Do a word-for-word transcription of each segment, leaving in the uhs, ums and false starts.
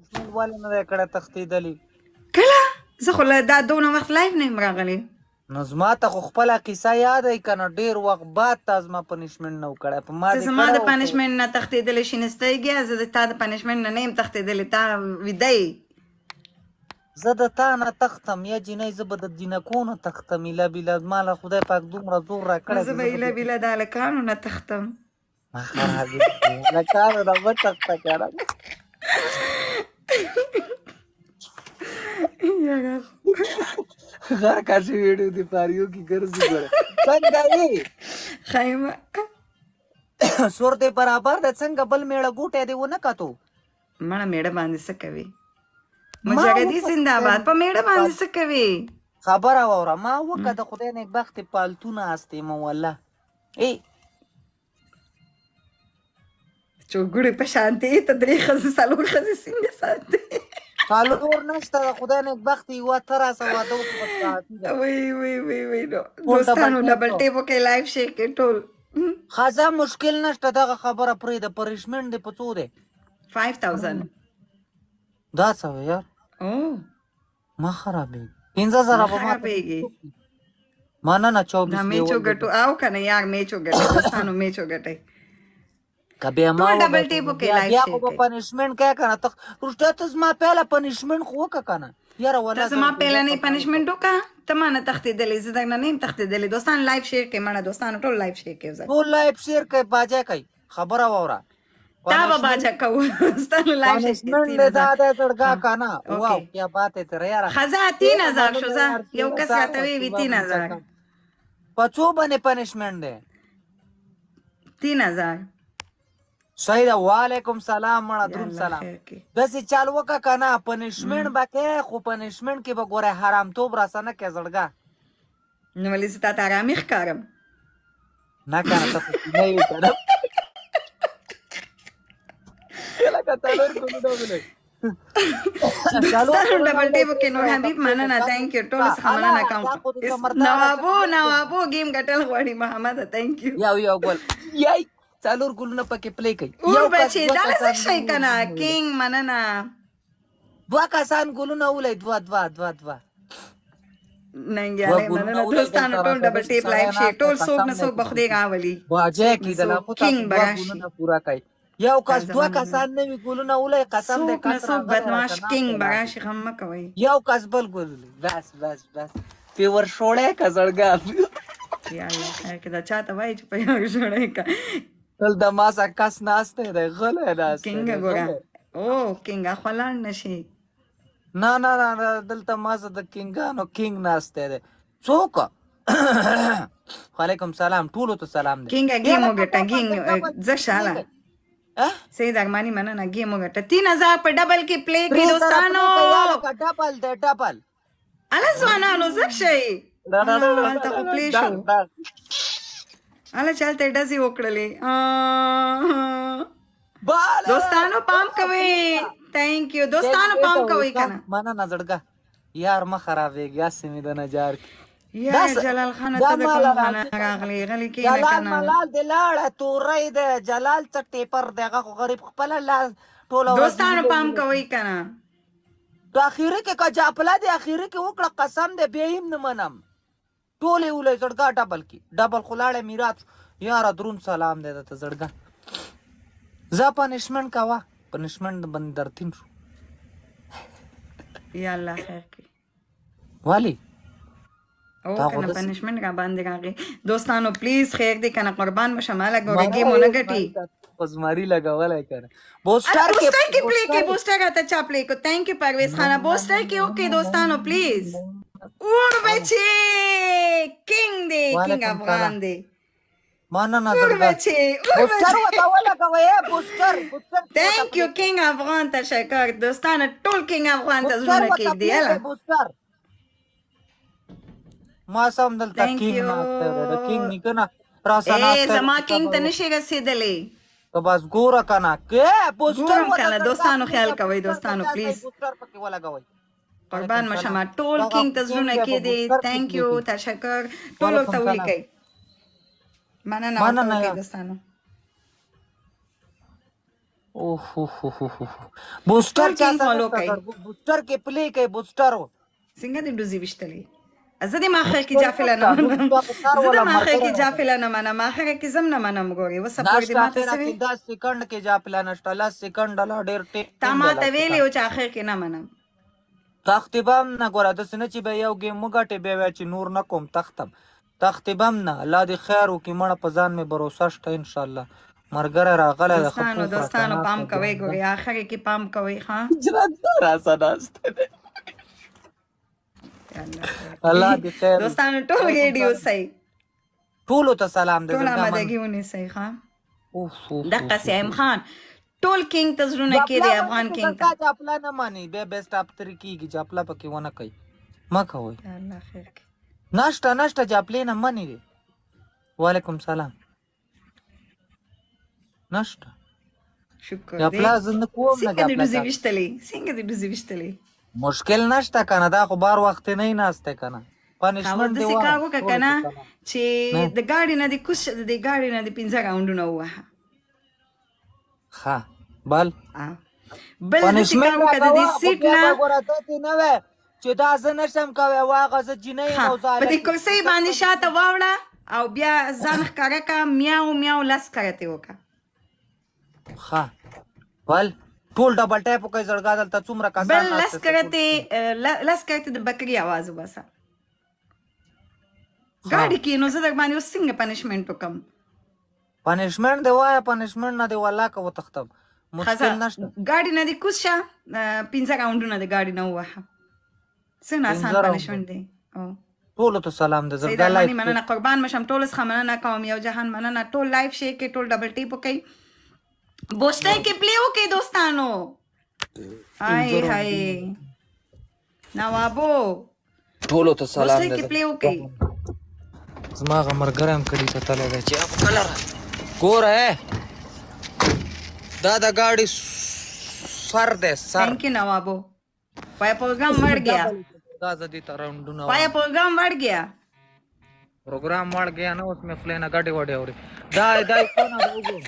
پنشمنټ والے نه دی کړی تښتېدلي. کله زه خو دا دونه وخت لایف نه یم راغلی. نو زما ته خو خپله قصه یاده که نه ډېر وخت بعد تا زما پنشمنټ نه و کړی. په ما ته زما د پنشمنټ نه تښتېدلی شي نستیږې زه د تا د پنشمنټ نه نه یم تښتېدلی تا ویده یې. زه د تا نه تختم یا جینۍ زه به د جینکو نه تختم. ایله بیله ما له خدای پاک دومره زور را کړی زه به ایله بیله د هلکانو نه تختم. ما خرابې هلکانو نه مه تخته که نه. غر کاشي ویډیو دی پاریو کی ګرځي ګوره څنګه یې خیمه سور دې برابر د څنګه بل میړه ګوټه دی ونه کتو مړه میړه باندې څه کوي مجاهدی زنده‌باد په میړه باندې څه کوي خبره واوره ما وکړه د خدای نیک بخت پالتونه استې مو والله ای چوګړې په شانتي ته درې ښځې څلور ښځې څنګه ساتي څلور نشته د خدای نیک بخت یوه ته راسه واده وکړه وی وی وی وی نو دوستانو ډبل ټیپو کې لایف شیر کې ټول خزه مشکل نشته دغه خبره پرېږده پنشمنټ دی په څو دی فایو تاوزنډ دا څه وی یار او ما خرابېږي پنځه زره به ما خرابېږي مننه چوبیس دا میچو ګټو او که نه یار میچو ګټئ دوستانو میچو ګټئ که بیا ما ډبل ټیپو کې لایف بیا خو به پنشمنټ کوې که نه ته وروسته ته زما پیله پنشمنټ خو وکړه که نه یاره ته زما پیلنۍ پنشمنټ وکړه ته ما نه تښتېدلې زه درنه نه یم تښتېدلې دوستان لایف شیر کړئ مړه دوستانو ټول لایف شیر کړئ ټول لایف شیر کوي باجه کوي خبره واوره تا به باجه کوو ستاسو لایف شیر پنشمنټ دی دا دی زړګا که نه واو کیا بات ہے تیرا یاره ښځه تین هزار شو زه یو کس راته وی تین هزار په څو باندې پنشمنټ دی تین هزار صحیح ده وعلیکم سلام مړه دروند سلام داسې چال وکړه که نه پنشمنټ به کوې خو پنشمنټ کې به ګورې حرامتوب راسه نه کوې زړګا نو ولې زه تا ته ارامي ښکارم نه که نه ته خو نه یې که نه لکه څلور ګلونه ولئ دوستانو ډبل ټیپو کې نور حبیب مننه تhank you ټولو څخه مننه کوم نوابو نوابو گیم ګټل غواړي محمد thank you یو یو ګل یای څلور ګلونه پکې پلی کوي او بچې دا څه شی که نه کینګ مننه دوه کسان ګلونه ولئ دوه دوه دوه دوه ننګیالی مننه دوستانو ټول ډبل ټیپ لایف شیر ټول څوک نه څوک به خدای راولي باجی کېدله خو تاسو دوه ګلونه پوره کوئ یو کس دوه کسان نوي ګلونه ولئ قسم دی څوک نه څوک بدماش کینګ به راشي غم مه کوئ یو کس بل ګل بس بس بس پیور شوړی که زړګا یالله خیر کې دا چاته وایي چې پیور شوړی که تل د ما سره کس ناستی دی غلی ناستی کینګه ګوره او کینګه خو لاړ نه شي نه نه نه دلته ما سره د کینګانو کینګ ناستی دی څوک وعلیکم سلام ټولو ته سلام دی کینګه ګیم وګټه ګینګ زه شاله سید ارمانی مننه ګیم وګټه تین هزار په ډبل کې پلی کړي دوستانو ډبل دی ډبل اله ځوانانو زک شئ هلته خو پلی شو هله چې هلته یې ډزې وکړلې دوستانو پام کوئ تhank you دوستانو پام کوئ که نه مننه زړګه یار مه خرابېږي هسې مې د نجار یا جلال خانه ته د کوم خانه راغلی غلی کښېنه که جلال نه ملال دې لاړه توری دی جلال څه ټیپر دی هغه خو غریب خپله ټوله دوستانو پام کوئ که نه د اخري کې که جاپله دی اخري کې وکړه قسم دی بیا هم نه منم ټولې ولئ زړګا ډبل کې ډبل خو لاړې میرات یاره دروند سلام دی درته زړګا زه پنشمنټ کوه پنشمنټ باندې درتین شو یا الله خیر کړي ولې او کنه پنشمنټ را باندې راغی دوستانو پلیز خیر دی کنه قربان مشم هله ګوره ګیم ونه ګټي زماری لګولی کنه بوسټر کې کې پلی کې بوسټر راته چا پلی کو تhank you پرویز خانه بوسټر کې اوکې دوستانو پلیز اور بچې کینګ دی کینګ افغان دی مننه اور بچې بوسټر ورته ولګوئ بوسټر بوسټر thank you کینګ افغان تشکر دوستانو ټول کینګ افغان ته زړونه کېږدي هله بوسټر ما سم دلته کینګ ناسته دی د کینګ نیکه نه راسه ناسته زما کینګ ته نشي رسېدلی که بس ګوره که نه کې بوسټر ګورم که نه دوستانو خیال کوئ دوستانو پلیز بوسټر پکې ولګوئ قربان مشم ټول کینګ ته زړونه کېدي thank you تشکر ټول ورته ولیکئ مننه ورته وکړئ دوستانو اوه اوه اوه بوستر چا follow کوي. بوستر کې پلی کوي بوستر څنګه دې ډوزي وشتلې زه دې ماخر کې جافله نه منم زه دې ماخر کې جافله نه منم ماخر کې زم نه منم ګوري وسه پور دې ماته سوي دس سکند کې جا پلان نشته لس سکند لا ډېر ټیک تا ماته ویلې او چې اخر کې نه منم تختبم نه ګوره د سنه چې به یو ګیم مګټه به وای چې نور نه کوم تختم تختبم نه الله دې خیر وکي مړه په ځان مې باور شته ان شاء الله مرګره راغله د دوستانو دوستانو پام کوي ګوري اخر کې پام کوي ها جرات راسه ناشته الله دې خیر دوستانو ټول ریډیو صحیح ټول ته سلام دې ټول آمدګیونه صحیح ها دغه سیم خان ټول کینګ ته زړونه کې دی افغان کینګ ته چاپلا نه مانی به بیسټ اپ تر کیږي چاپلا پکې ونه کوي ما کوي الله خیر ناشته ناشته چاپلې نه مانی دی وعلیکم سلام ناشته شکر چاپلا زنه کوم نه څنګه دې دوزي وشتلې څنګه دې دوزي وشتلې مشکل نشته کنه دا خو بار وخت نه ناشته کنه پنیشمنت دی واه دا څه کنه چې د ګاډي نه د کوش د ګاډي نه د پنځه راوندونه وه ها بل بل د سیکاو کده د سیټ نه ورته نه و چې دا زه نشم کوي واغه زه جنې او زاله په دې کرسي باندې شاته واوړه او بیا ځان ښکارا کا میاو میاو لاس کرته وکا ها بل ټول ډبل ټاپ کوي زړګا دلته څومره کسان بل لاس کرته لاس کرته د بکری आवाज وباسه ګاډي کې نو زه د باندې څنګه پنیشمنت وکم پنیشمنت دی وای پنیشمنت نه دی والله کو تختم مشکل نشته ګاډي نه دی کوشا پنځه راوندونه د ګاډي نه وه څنګه آسان پنیشمنت دی او ټول ته سلام د زړه لایف مننه قربان مشم ټول څخه مننه کوم یو جهان مننه ټول لایف شي کې ټول ډبل ټیپ کوي بوسټای کې پلی وکي دوستانو هاي هاي نوابو ټول ته سلام بوسټای کې پلی وکي زما غمرګرم کړي ته تل دی چې په کلر ګوره دا د گاڑی سر دے سر تھینک یو نوابو پایا پروگرام مڑ گیا دا زدی تراوندونه پایا پروگرام مڑ گیا پروگرام مڑ گیا نا اس میں فلینا گاڑی وڑے اوري دا دا کونه وګو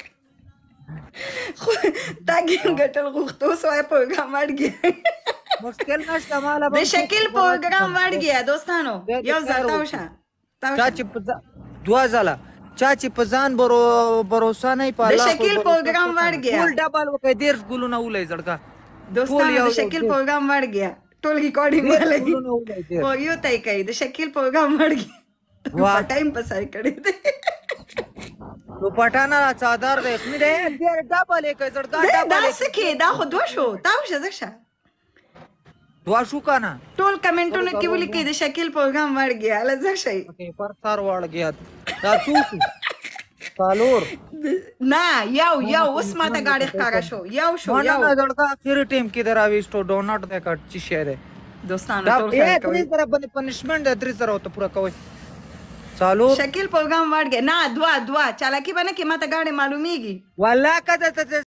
تا ګیم ګټل غوښتو سوای پروگرام مړ گیا مشکل نشته مالا د شکل پروگرام مړ گیا دوستانو یو ځاتاو شه چا چې دوا ځله چا چې په ځان برو باور نه په الله د شکل پروگرام مړ گیا ټول ډبل وکي ډیر ګلونه ولې زړګه دوستانو د شکل پروگرام مړ گیا ټول ریکارډینګ ولې او یو تای کوي د شکل پروگرام مړ گیا وا ټایم پسای کړی دی نو پټانا څادر دی خمي دی ډیر ډبل کې زړګا ډبل دا سکه دا خو دوه شو تاو شه زښه دوا شو کنه ټول کمنټونه کې ولي کې د شکل پروگرام ور گیا لږ شي پر سر وړ گیا دا څوک سالور نه یو یو اوس ماته گاډي ښکارا شو یو شو یو نه زړګا اخر ټیم کې دراويستو ډونټ د کټ چی شه ده دوستانو ټول خیر کوي درې سره باندې پنیشمنت درې سره ته پورا کوي سالور شکل پروگرام ور گیا نه دوا دوا چالاکی باندې کې ماته گاډي معلومیږي والله کده ته